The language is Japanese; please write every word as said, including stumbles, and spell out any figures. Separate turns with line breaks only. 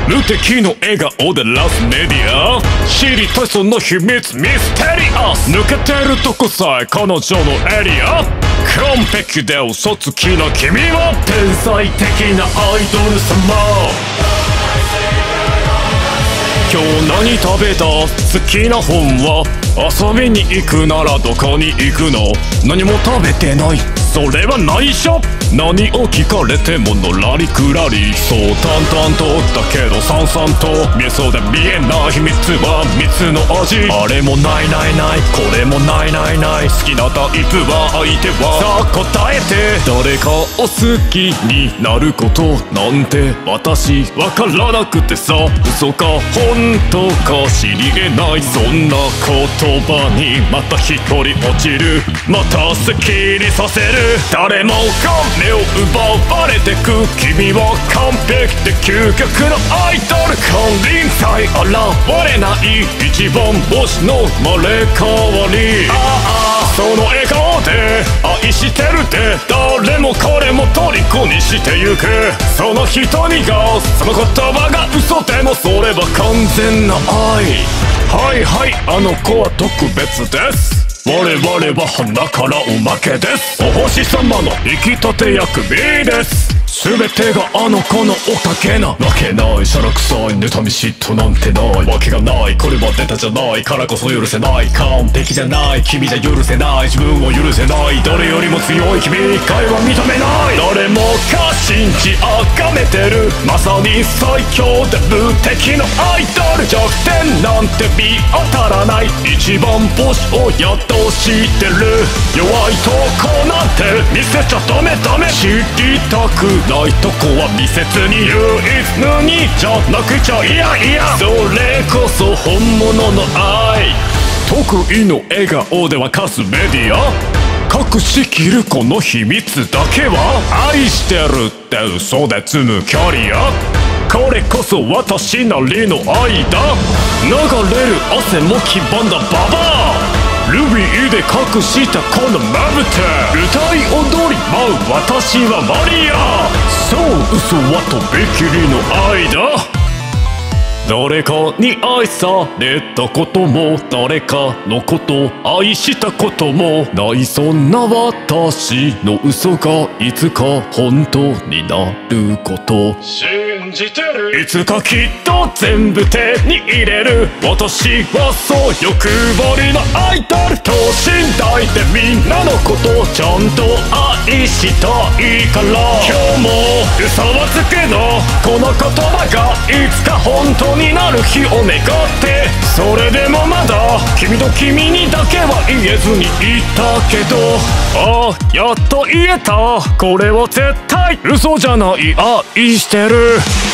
無敵の笑顔でラスメディア、知りたいその秘密ミステリアス、抜けてるとこさえ彼女のエリア、完璧で嘘つきな君は天才的なアイドル様。今日何食べた？好きな本は？遊びに行くならどこに行くの？何も食べてない、それは内緒。何を聞かれてものらりくらり、そう淡々とだけどさんさんと見えそうで見えない秘密は蜜の味。あれもないないない、これもないないない、好きなタイプは相手はさあ答えて。誰かを好きになることなんて私わからなくてさ、嘘か本当か知りえない、そんな言葉にまた一人落ちる、また好きにさせる。誰もが目を奪われてく、君は完璧で究極のアイドル。金輪際現れない一番星の生まれ変わり。ああその笑顔で愛してるで誰もこれも虜にしてゆく。その瞳がその言葉が嘘でもそれは完全な愛。はいはい、あの子は特別です。我々は鼻からおまけです。お星様の生きたて役 B です。全てがあの子のおかげなわけない。しゃらくさい妬み嫉妬なんてないわけがない。これは出たじゃないからこそ許せない。完璧じゃない君じゃ許せない、自分を許せない。誰よりも強い君以外は認めない。誰もが信じ崇めてるまさに最強で無敵のアイドル。弱点なんて見当たらない一番星をやっとしてる。弱いとこなんて見せちゃダメダメ、知りたくないとこは見せずに唯一無二じゃなくちゃいやいや、それこそ本物の愛。得意の笑顔で沸かすメディア、隠しきるこの秘密だけは愛してるって嘘で積むキャリア。これこそ私なりの愛だ。流れる汗も黄ばんだババア、ルビーで隠したこのまぶた、歌い踊り舞う私はマリア。そう嘘はとびきりの愛だ。誰かに愛されたことも誰かのこと愛したこともない、そんな私の嘘がいつか本当になること信じてる。いつかきっと全部手に入れる。私はそう欲張りのアイドル、等身大でみんなのことちゃんと愛したいから。今日も嘘はつくのこの言葉がいつか本当になる日を願って、それでもまだ君と君にだけは言えずにいたけど、ああやっと言えた。これは絶対嘘じゃない、愛してる。